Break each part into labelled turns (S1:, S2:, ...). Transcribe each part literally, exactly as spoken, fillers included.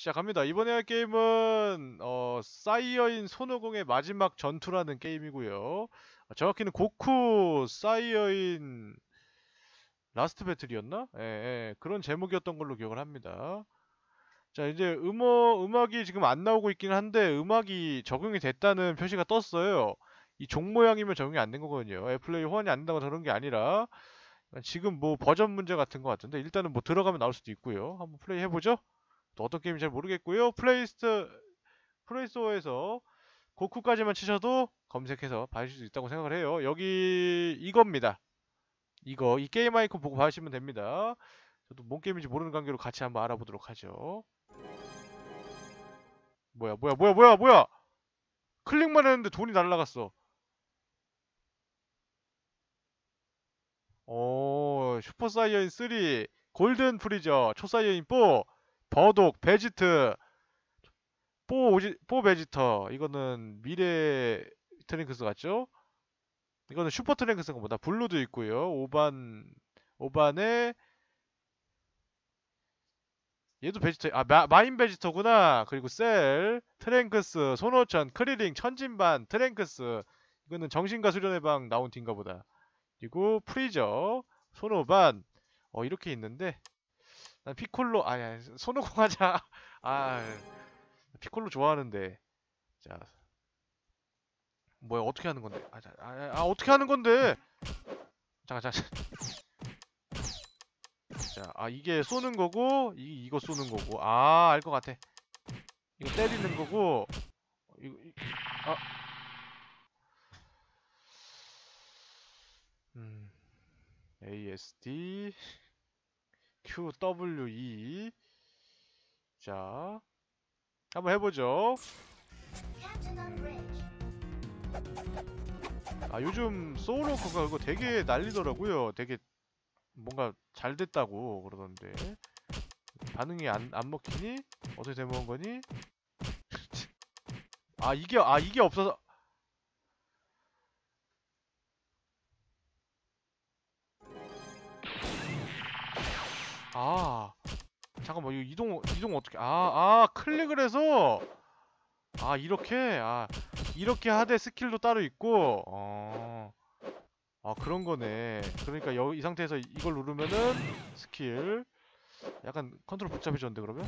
S1: 시작합니다. 이번에 할 게임은 어, 사이어인 손오공의 마지막 전투라는 게임이고요. 정확히는 고쿠 사이어인 라스트 배틀이었나? 예, 예, 그런 제목이었던 걸로 기억을 합니다. 자, 이제 음어, 음악이 지금 안 나오고 있긴 한데 음악이 적용이 됐다는 표시가 떴어요. 이 종 모양이면 적용이 안 된 거거든요. 애플레이 호환이 안 된다고 저런 게 아니라 지금 뭐 버전 문제 같은 것 같은데 일단은 뭐 들어가면 나올 수도 있고요. 한번 플레이 해보죠. 또 어떤 게임인지 잘 모르겠고요. 플레이스트 플레이스토어에서 고쿠까지만 치셔도 검색해서 봐주실 수 있다고 생각을 해요. 여기 이겁니다. 이거 이 게임 아이콘 보고 봐주시면 됩니다. 저도 뭔 게임인지 모르는 관계로 같이 한번 알아보도록 하죠. 뭐야 뭐야 뭐야 뭐야 뭐야 클릭만 했는데 돈이 날라갔어. 오, 슈퍼사이어인 삼, 골든 프리저, 초사이어인 사, 버독, 베지트, 사 오지, 사 베지터. 이거는 미래 트랭크스 같죠? 이거는 슈퍼 트랭크스인 것보다 블루도 있고요. 오 반 오 반에 얘도 베지터, 아 마, 마인 베지터구나. 그리고 셀, 트랭크스, 손오천, 크리링, 천진반, 트랭크스. 이거는 정신과 수련의 방 나온 팀인가 보다. 그리고 프리저, 손오반. 어 이렇게 있는데 난 피콜로 아야 손오공 하자. 아 피콜로 좋아하는데. 자 뭐야 어떻게 하는 건데? 아, 자, 아, 아 어떻게 하는 건데? 잠깐 잠깐. 자, 아 이게 쏘는 거고 이 이거 쏘는 거고. 아, 알 것 같아. 이거 때리는 거고 이거 이, 아, 음, 에이에스디 큐더블유이. 자, 한번 해보죠. 아 요즘 소울워커가 그거 되게 난리더라고요. 되게 뭔가 잘 됐다고 그러던데 반응이 안, 안 먹히니? 어떻게 돼먹은 거니? 아 이게 아 이게 없어서 아 잠깐만 이거 이동 이동 어떻게 아 아 클릭을 해서 아 이렇게 아 이렇게 하되 스킬도 따로 있고 어 아 그런 거네. 그러니까 여, 이 상태에서 이걸 누르면은 스킬 약간 컨트롤 복잡해졌는데 그러면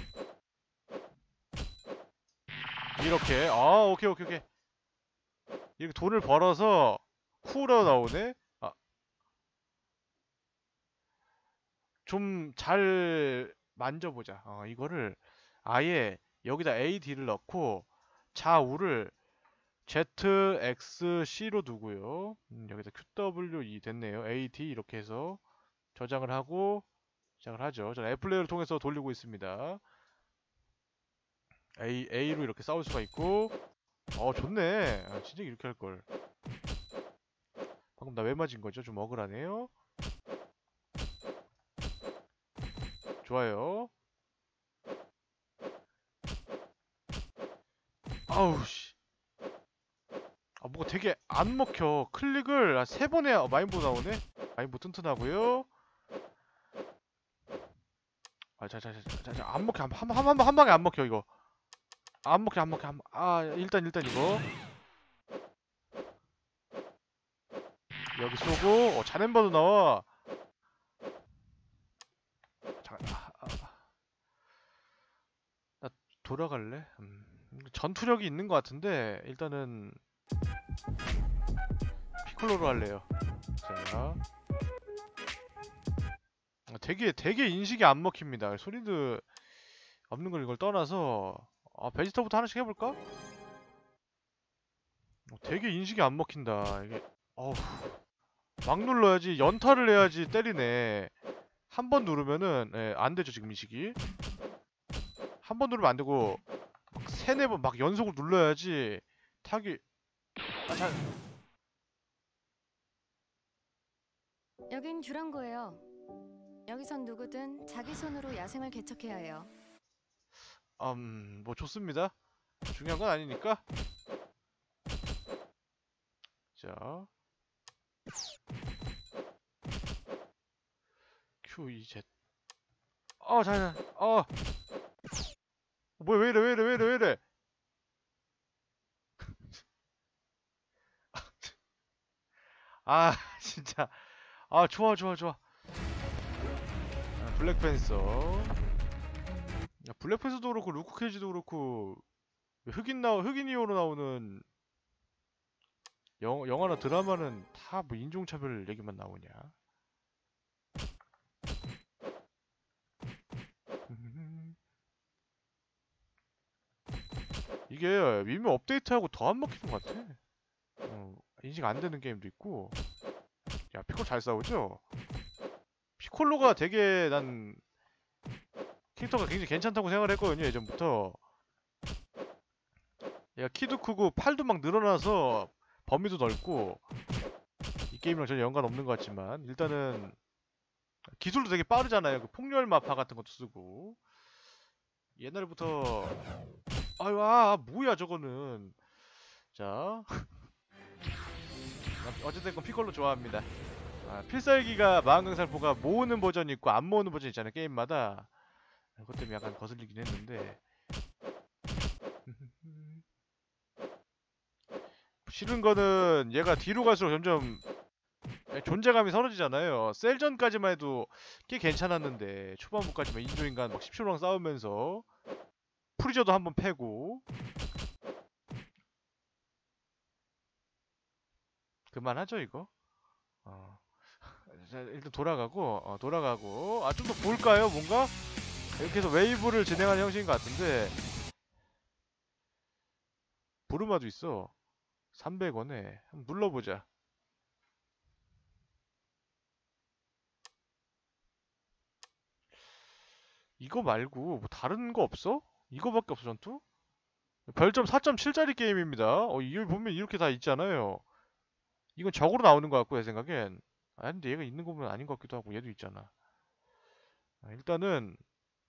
S1: 이렇게 아 오케이 오케이 오케이 이렇게 돈을 벌어서 후로 나오네. 아 좀 잘 만져보자. 어 이거를 아예 여기다 에이디를 넣고 좌우를 제트엑스씨로 두고요. 음, 여기다 큐더블유이 됐네요. 에이디 이렇게 해서 저장을 하고 시작을 하죠. 저는 애플레이를 통해서 돌리고 있습니다. A, A로 이렇게 싸울 수가 있고 어 좋네. 아, 진짜 이렇게 할걸. 방금 나 왜 맞은 거죠? 좀 억울하네요. 좋아요. 아우 씨. 아 뭐가 되게 안 먹혀. 클릭을 아, 세 번 해야 어, 마인보 나오네. 마인보 튼튼하고요. 아, 자, 자, 자, 자, 자, 안 먹혀. 한, 한, 한, 한, 한 방에 안 먹혀, 이거. 안 먹혀, 안 먹혀, 안 먹혀. 아, 일단, 일단 이거. 여기 쏘고, 어, 자넨바도 나와. 잠깐, 아, 아, 나 돌아갈래? 음, 전투력이 있는 것 같은데, 일단은, 피콜로로 할래요. 자. 아, 되게, 되게 인식이 안 먹힙니다. 소리도 없는 걸 이걸 떠나서, 아, 베지터부터 하나씩 해볼까? 어, 되게 인식이 안 먹힌다. 이게, 어우. 막 눌러야지 연타를 해야지 때리네. 한 번 누르면은 예, 안 되죠 지금 인식이. 한 번 누르면 안 되고 막 세네 번 막 연속으로 눌러야지 타기. 아, 잘.
S2: 여긴 듀랑고예요. 여기선 누구든 자기 손으로 야생을 개척해야 해요.
S1: 음, 뭐 좋습니다. 중요한 건 아니니까. 자, 큐, 이, Z. 어, 잘, 잘. 어, 뭐야, 왜 이래, 왜 이래, 왜 이래, 왜 이래. 아, 진짜. 아, 좋아, 좋아, 좋아. 아, 블랙팬서. 야, 블랙팬서도 그렇고, 루크 케이지도 그렇고, 흑인 나 흑인 이호로 나오는 영, 영화나 드라마는 다 뭐 인종차별 얘기만 나오냐? 이게 미묘 업데이트하고 더 안 먹히는 것 같아. 어, 인식 안 되는 게임도 있고. 야, 피콜 잘 싸우죠? 피콜로가 되게 난 캐릭터가 굉장히 괜찮다고 생각을 했거든요, 예전부터. 얘가 키도 크고 팔도 막 늘어나서 범위도 넓고 이 게임이랑 전혀 연관 없는 것 같지만 일단은 기술도 되게 빠르잖아요. 그 폭렬 마파 같은 것도 쓰고 옛날부터 아유 아 뭐야 저거는 자 어쨌든 건 피콜로 좋아합니다. 아, 필살기가 마왕강살포가 모으는 버전이 있고 안 모으는 버전이 있잖아요 게임마다. 그것 때문에 약간 거슬리긴 했는데 싫은 거는 얘가 뒤로 갈수록 점점 존재감이 사라지잖아요. 셀전까지만 해도 꽤 괜찮았는데 초반부까지만 인조인간 막 십 킬로랑 싸우면서 프리저도 한번 패고 그만하죠 이거. 어. 자, 일단 돌아가고 어, 돌아가고 아 좀 더 볼까요 뭔가? 이렇게 해서 웨이브를 진행하는 형식인 것 같은데 부르마도 있어. 삼백 원에 한번 눌러보자. 이거 말고 뭐 다른 거 없어? 이거밖에 없어 전투? 별점 사 점 칠짜리 게임입니다. 어, 이걸 보면 이렇게 다 있잖아요. 이건 적으로 나오는 것 같고 내 생각엔. 아 근데 얘가 있는 거 보면 아닌 것 같기도 하고 얘도 있잖아. 아, 일단은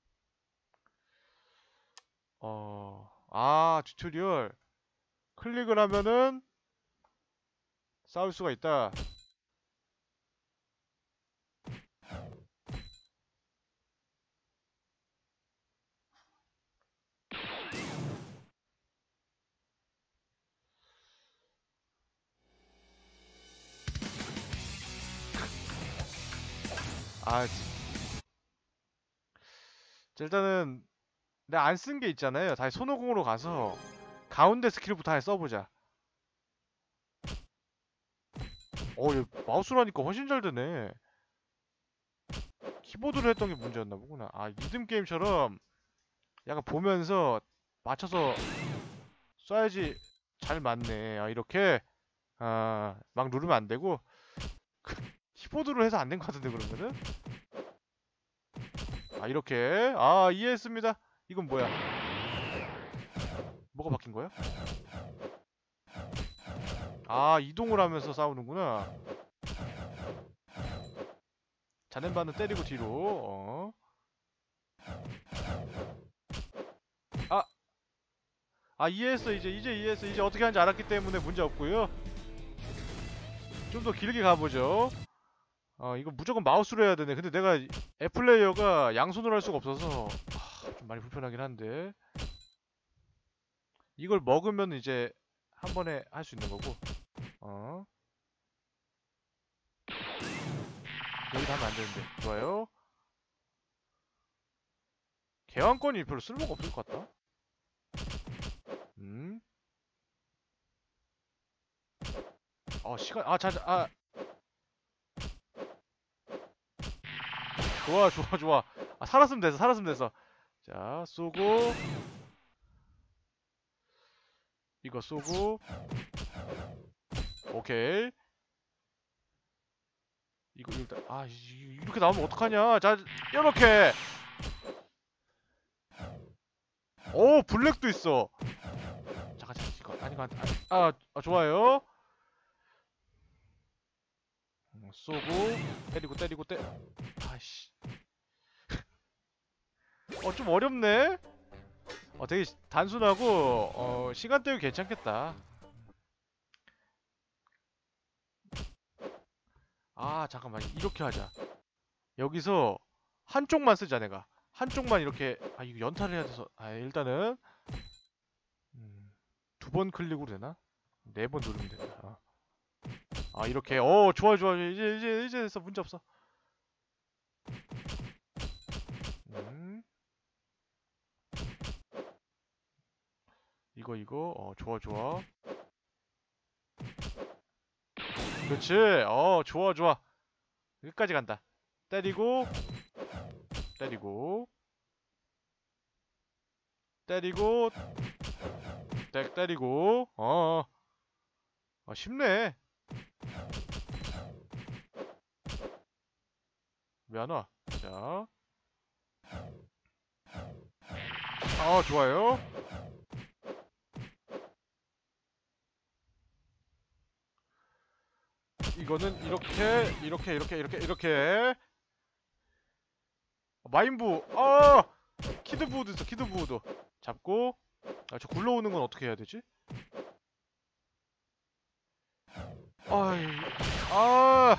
S1: 어... 아 튜토리얼 클릭을 하면은 싸울 수가 있다. 아 자, 일단은 내가 안 쓴 게 있잖아요. 다시 손오공으로 가서 가운데 스킬부터 다시 써보자. 어, 얘 마우스로 하니까 훨씬 잘 되네. 키보드로 했던 게 문제였나 보구나. 아, 리듬 게임처럼 약간 보면서 맞춰서 쏴야지 잘 맞네. 아, 이렇게 아, 막 누르면 안 되고 키보드로 해서 안 된 것 같은데 그러면은? 아, 이렇게 아, 이해했습니다. 이건 뭐야? 뭐가 바뀐 거야? 아, 이동을 하면서 싸우는구나. 자넨바는 때리고 뒤로. 어. 아, 아 이해했어. 이제 이제 이해했어. 이제 어떻게 하는지 알았기 때문에 문제 없고요. 좀 더 길게 가보죠. 어, 이거 무조건 마우스로 해야 되네. 근데 내가 애플레이어가 양손으로 할 수가 없어서 아, 좀 많이 불편하긴 한데 이걸 먹으면 이제 한 번에 할 수 있는 거고. 어, 여기다 하면 안 되는데. 좋아요. 개왕권이 별로 쓸모가 없을 것 같다. 음. 어, 시간 아, 자, 자, 아. 좋아, 좋아, 좋아. 아, 살았으면 됐어. 살았으면 됐어. 자, 쏘고 이거 쏘고 오케이. 이거 일단 아 이- 이렇게 나오면 어떡하냐. 자 이렇게 오 블랙도 있어. 잠깐 잠깐 이거 아니고 안- 아, 아 좋아요. 음, 쏘고 때리고 때리고 때 아씨 어 좀 어렵네. 어 되게 단순하고 어 시간 때우기 괜찮겠다. 아 잠깐만 이렇게 하자. 여기서 한쪽만 쓰자 내가. 한쪽만 이렇게 아 이거 연타를 해야 돼서 아 일단은 음, 두 번 클릭으로 되나? 네 번 누르면 된다. 아, 아 이렇게 어 좋아 좋아 이제 이제 이제 됐어 문제 없어. 음 이거 이거 어 좋아 좋아. 그렇지 어 좋아 좋아 끝까지 간다. 때리고 때리고 때리고 때, 때리고 어, 어 쉽네. 왜 안 와? 자, 어 좋아요. 이거는 이렇게 이렇게 이렇게 이렇게 이렇게 마인부 어 키드보드 있어 키드보드 잡고 아 저 굴러오는 건 어떻게 해야 되지? 아이 아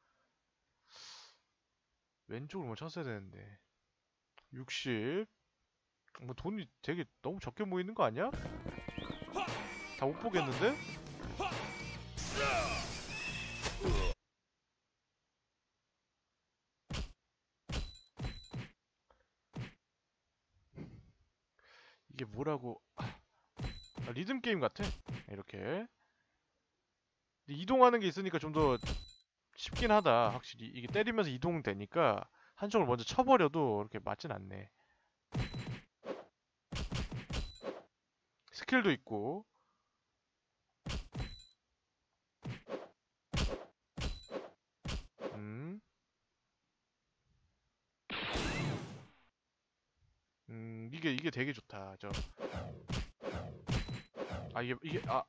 S1: 왼쪽으로만 쳤어야 되는데 육십 뭐 돈이 되게 너무 적게 모이는 거 아니야? 다 못 보겠는데? 이게 뭐라고 아, 리듬 게임 같아 이렇게. 근데 이동하는 게 있으니까 좀 더 쉽긴 하다 확실히. 이게 때리면서 이동되니까 한쪽을 먼저 쳐버려도 이렇게 맞진 않네. 스킬도 있고 음, 음 이게 이게 되게 좋다. 저 아 이게 이게 아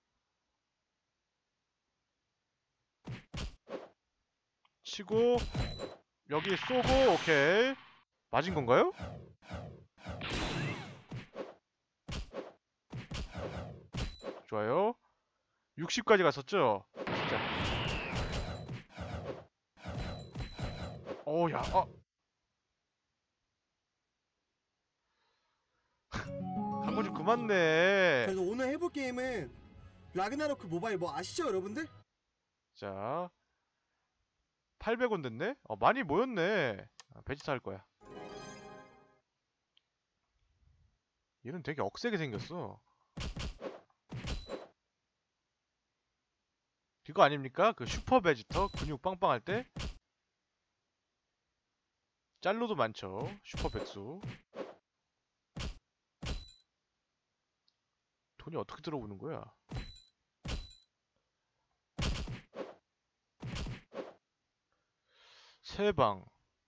S1: 치고 여기 쏘고 오케이 맞은 건가요? 좋아요. 육십까지 갔었죠? 진짜. 어야 어 광고 좀 그만 내.
S3: 그래서 오늘 해볼 게임은 라그나로크 모바일 뭐 아시죠 여러분들?
S1: 자 팔백 원 됐네? 어 많이 모였네. 아, 베지터 할 거야. 얘는 되게 억세게 생겼어. 그거 아닙니까? 그 슈퍼 베지터 근육 빵빵할 때 짤로도 많죠. 슈퍼 백수. 돈이 어떻게 들어오는 거야? 세 방.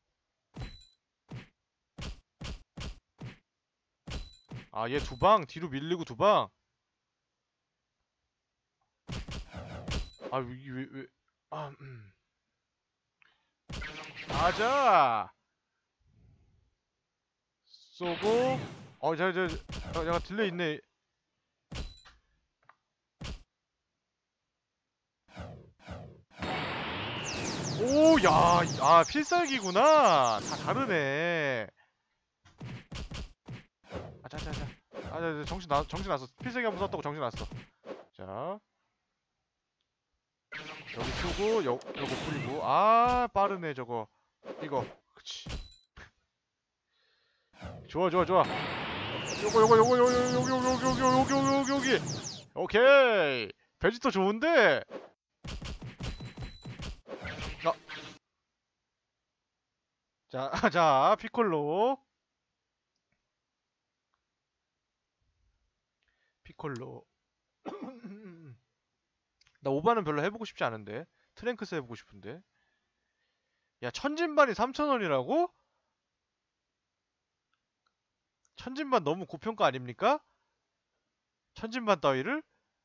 S1: 아, 얘 두 방? 뒤로 밀리고 두 방? 아, 이게 왜, 왜, 아, 음. 가자! 쏘고, 어, 저, 저, 저, 약간 딜레이 있네. 오, 야, 아, 필살기구나. 다 다르네. 아, 자, 자, 자. 아, 자, 자, 정신 나, 정신 났어. 필살기 한번 썼다고 정신 났어. 자, 여기 쏘고, 요, 요거 뿌리고. 아, 빠르네, 저거. 이거. 그치. 좋아, 좋아, 좋아. 요거, 요거, 요거, 요거, 요거, 요거, 요거, 요거, 요거, 요거, 여기. 오케이. 베지터 좋은데? 어, 자, 자, 피콜로. 피콜로. 나 오바는 별로 해보고 싶지 않은데. 트랭크스 해보고 싶은데. 야, 천진반이 삼천 원이라고? 천진반 너무 고평가 아닙니까? 천진반 따위를?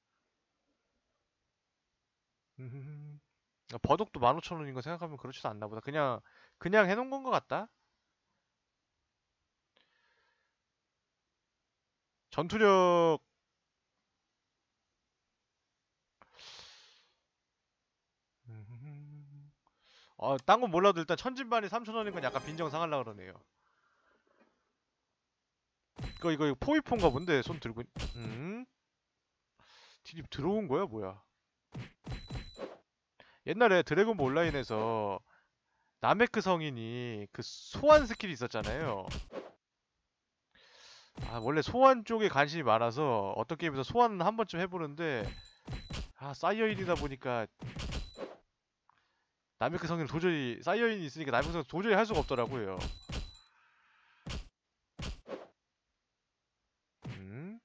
S1: 음, 아, 버독도 만 오천 원인 거 생각하면 그렇지도 않나 보다. 그냥, 그냥 해놓은 건 것 같다. 전투력, 음, 어, 딴 건 몰라도 일단 천진반이 삼천 원인 건 약간 빈정 상하려 그러네요. 이거 이거 이거 포위폰가 본데 손 들고 있... 음? 디립 들어온 거야 뭐야? 옛날에 드래곤볼 온라인에서 나메크 성인이 그 소환 스킬이 있었잖아요. 아 원래 소환 쪽에 관심이 많아서 어떤 게임에서 소환 한 번쯤 해보는데 아 사이어인이다 보니까 나메크 성인은 도저히 사이어인이 있으니까 나메크 성인 도저히 할 수가 없더라고요. 음?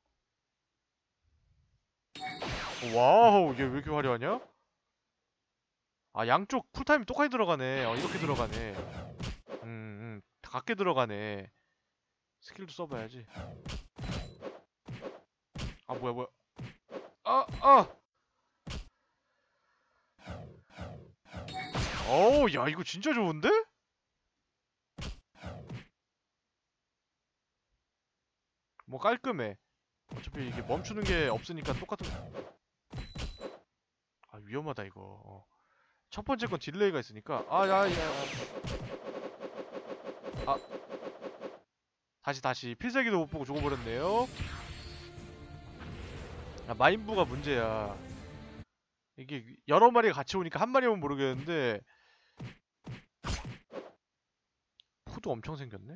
S1: 와우 얘 왜 이렇게 화려하냐? 아 양쪽 쿨타임이 똑같이 들어가네. 어 이렇게 들어가네. 음, 음, 다 같게 들어가네. 스킬도 써봐야지. 아 뭐야 뭐야. 아 아. 어우 야 이거 진짜 좋은데? 뭐 깔끔해. 어차피 이게 멈추는 게 없으니까 똑같은. 아 위험하다 이거. 어. 첫 번째 건 딜레이가 있으니까. 아야야. 아 다시 다시 필살기도 못 보고 죽어버렸네요. 아 마인부가 문제야. 이게 여러 마리가 같이 오니까 한 마리면 모르겠는데 푸도 엄청 생겼네.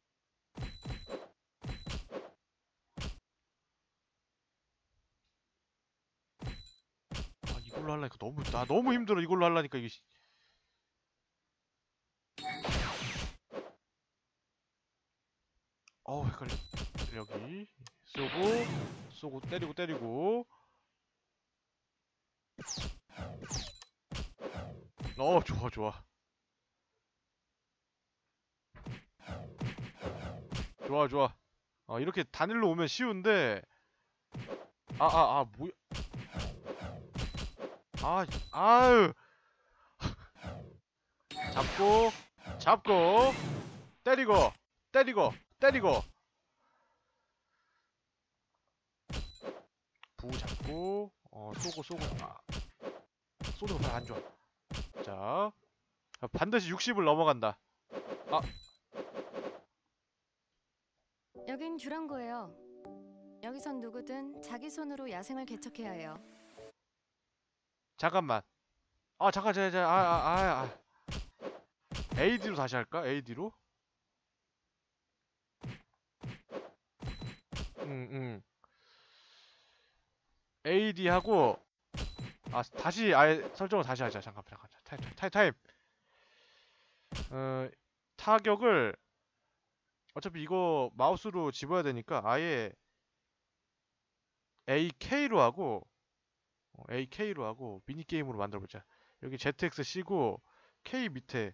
S1: 아 이걸로 하려니까 너무 나 너무 힘들어. 이걸로 하려니까 이게. 씨- 어우 헷갈려. 여기 쏘고 쏘고 때리고 때리고. 어 좋아 좋아 좋아 좋아. 어 이렇게 단일로 오면 쉬운데. 아 아 아 뭐야. 아 아유. 잡고 잡고 때리고 때리고 때리고 부 잡고 어 쏘고 쏘고. 아 쏘는 거 별로 안 좋아. 자 반드시 육십을 넘어간다. 아
S2: 여긴 듀랑고예요. 여기선 누구든 자기 손으로 야생을 개척해야 해요.
S1: 잠깐만. 아 잠깐 자자 아아 아, 아. 에이디로 다시 할까? 에이디로? 응응 에이디 하고. 아 다시 아예 설정을 다시 하자. 잠깐 잠깐 타임 타임 타임 타임. 어 타격을 어차피 이거 마우스로 집어야 되니까 아예 에이케이로 하고 어, 에이케이로 하고 미니게임으로 만들어보자. 여기 제트엑스 C고 K 밑에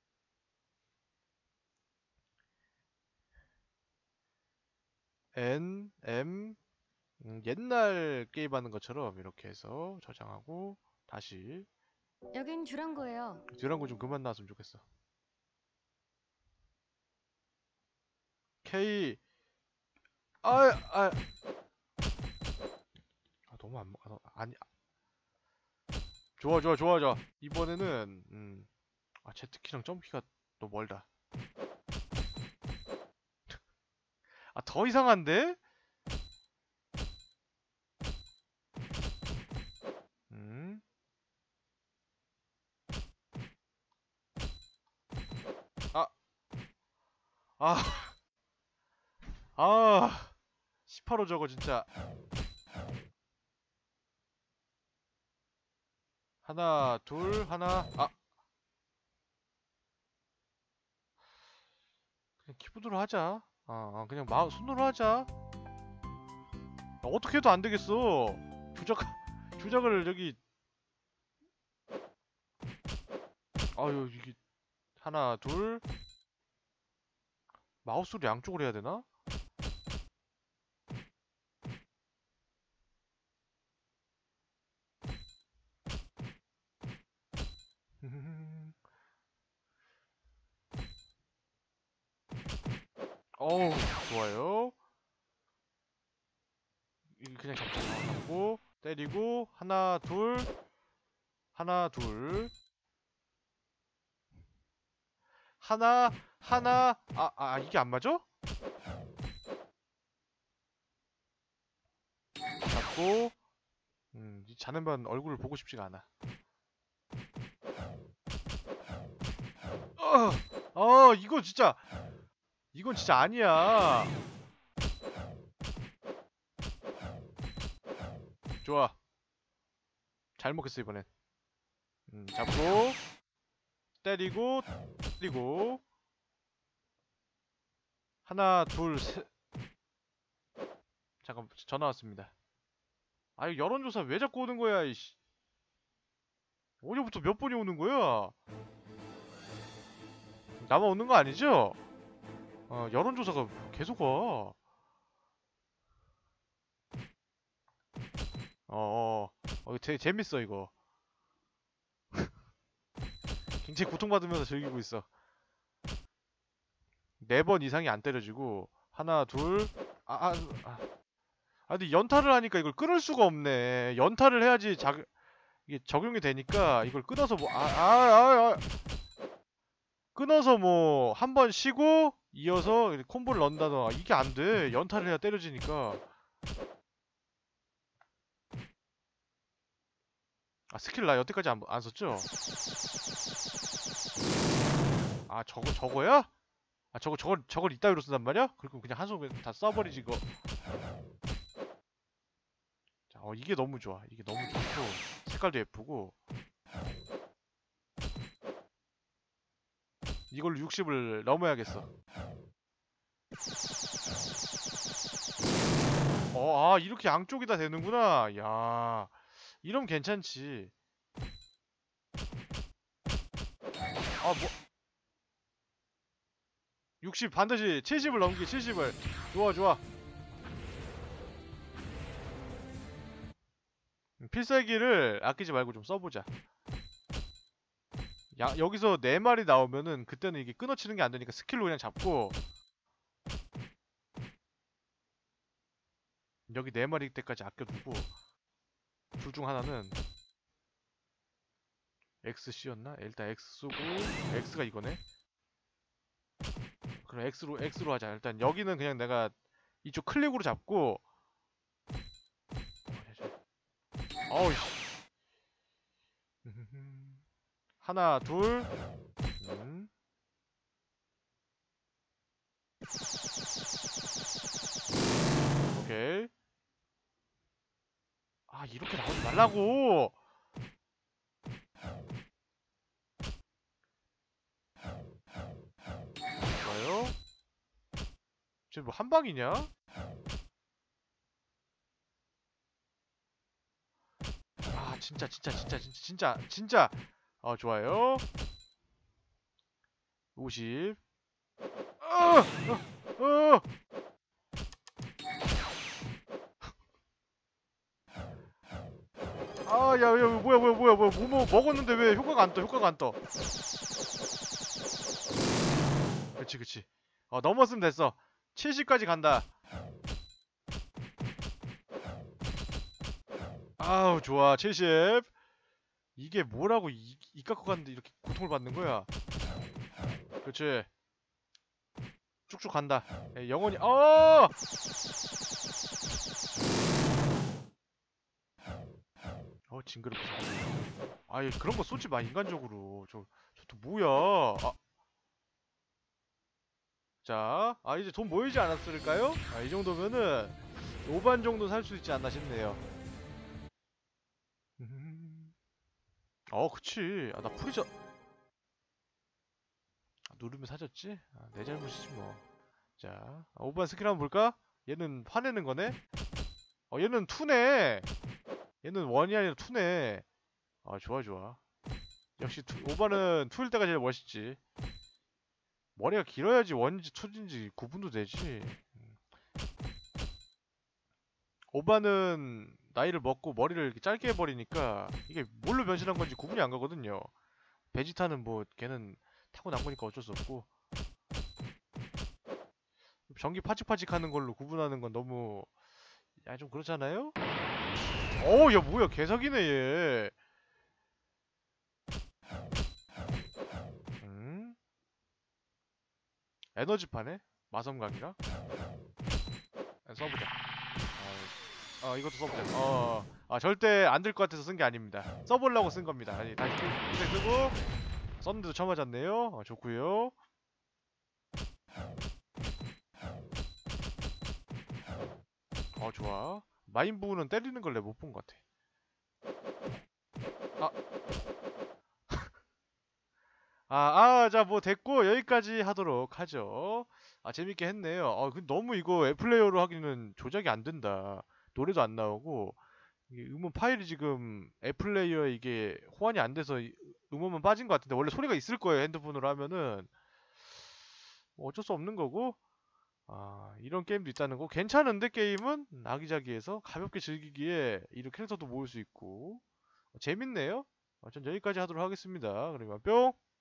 S1: N, M. 음, 옛날 게임하는 것처럼 이렇게 해서 저장하고 다시.
S2: 여긴 듀랑고예요.
S1: 듀랑고 좀 그만 나왔으면 좋겠어. K. 아, 아, 아 너무 안, 아, 아니. 좋아 좋아 좋아 좋아. 이번에는 음, 아 Z키랑 점프키가 또 멀다. 아 더 이상한데? 음. 아, 아, 아, 십팔 호 저거 진짜. 하나, 둘, 하나. 아, 그냥 키보드로 하자. 어, 어 그냥 마우 손으로 하자. 아, 어떻게 해도 안 되겠어. 조작, 조작을 여기. 아유 이게 하나, 둘. 마우스로 양쪽으로 해야 되나? 어우 좋아요. 이거 그냥 잡자. 잡고 때리고 하나, 둘, 하나, 둘, 하나, 하나. 아, 아 이게 안 맞아? 잡고. 음, 이 자네만 얼굴을 보고 싶지가 않아. 어, 어, 이거 진짜, 이건 진짜 아니야. 좋아. 잘 먹겠어 이번엔. 음, 잡고 때리고 때리고 하나 둘 셋. 잠깐 전화 왔습니다. 아유 여론조사 왜 자꾸 오는 거야 이씨. 어제부터 몇 번이 오는 거야? 나만 오는 거 아니죠? 어 여론조사가 계속 와. 어어 어, 되게 재밌어 이거. 굉장히 고통받으면서 즐기고 있어. 네 번 이상이 안 때려지고 하나 둘 아, 아, 아. 아 근데 연타를 하니까 이걸 끊을 수가 없네. 연타를 해야지 자, 이게 적용이 되니까 이걸 끊어서 뭐 아 아 아 아 끊어서 뭐 한 번 쉬고 이어서 이렇게 콤보를 넣는다던가 이게 안 돼. 연타를 해야 때려지니까. 아 스킬 나 여태까지 안, 안 썼죠? 아 저거 저거야? 아 저거 저걸 저걸 이따위로 쓴단 말이야? 그리고 그냥 한 손에 다 써버리지 이거. 자, 어 이게 너무 좋아. 이게 너무 좋고 색깔도 예쁘고. 이걸로 육십을 넘어야겠어. 어, 아 이렇게 양쪽이 다 되는구나. 야, 이러면 괜찮지. 아 뭐 육십 반드시 칠십을 넘기. 칠십을. 좋아 좋아. 필살기를 아끼지 말고 좀 써보자. 야, 여기서 네 마리 나오면은 그때는 이게 끊어치는 게 안 되니까 스킬로 그냥 잡고 여기 네 마리 때까지 아껴두고 둘 중 하나는 엑스씨였나? 일단 X 쏘고 X가 이거네? 그럼 X로 X로 하자. 일단 여기는 그냥 내가 이쪽 클릭으로 잡고 어우씨 하나 둘 음. 오케이. 아 이렇게 나오지 말라고. 좋아요. 지금 뭐 한방이냐? 아 진짜 진짜 진짜 진짜 진짜 진짜 어 좋아요. 오십. 어! 어! 어! 아, 야, 야, 뭐야, 뭐야, 뭐야, 뭐야, 뭐, 뭐 먹었는데 왜 효과가 안 떠, 효과가 안 떠. 그치, 그치. 어, 넘었으면 됐어. 칠십까지 간다. 아우, 좋아, 칠십. 이게 뭐라고 이, 이 깎고 갔는데 이렇게 고통을 받는 거야. 그치. 쭉쭉 간다. 에, 영원히, 어! 어, 징그럽다. 아이, 그런 거 쏘지 마, 인간적으로. 저, 저 또 뭐야. 아. 자, 아, 이제 돈 모이지 않았을까요? 아, 이 정도면은 오 반 정도 살 수 있지 않나 싶네요. 음. 어, 그치. 아, 나 프리저. 아, 누르면 사졌지? 아, 내 잘못이지 뭐. 자, 아, 오 반 스킬 한번 볼까? 얘는 화내는 거네? 어, 얘는 투네. 얘는 원이 아니라 투네. 아, 좋아, 좋아. 역시 투, 오 반은 투일 때가 제일 멋있지. 머리가 길어야지 원인지 투인지 구분도 되지. 오 반은 나이를 먹고 머리를 이렇게 짧게 해버리니까 이게 뭘로 변신한 건지 구분이 안 가거든요. 베지타는 뭐 걔는 타고난 거니까 어쩔 수 없고 전기 파직파직 하는 걸로 구분하는 건 너무 야 좀 그렇잖아요? 어우 야 뭐야 개석이네 얘. 음? 에너지파네? 마성강이라? 써보자. 어 이것도 써보자. 어, 아 절대 안 될 것 같아서 쓴 게 아닙니다. 써보려고 쓴 겁니다. 아니 다시 흰색 쓰고 썼는데도 처음 맞았네요. 어, 좋고요. 어 좋아. 마인 부분은 때리는 걸 내가 못 본 것 같아. 아, 아, 아, 자, 뭐 됐고 여기까지 하도록 하죠. 아, 재밌게 했네요. 어, 그 너무 이거 앱플레이어로 하기는 조작이 안 된다. 노래도 안 나오고 이게 음원 파일이 지금 앱플레이어에 이게 호환이 안 돼서 이- 음원만 빠진 것 같은데 원래 소리가 있을 거예요. 핸드폰으로 하면은 뭐 어쩔 수 없는 거고. 아, 이런 게임도 있다는 거 괜찮은데 게임은 아기자기해서 가볍게 즐기기에 이런 캐릭터도 모을 수 있고 어, 재밌네요. 어, 전 여기까지 하도록 하겠습니다. 그러면 뿅.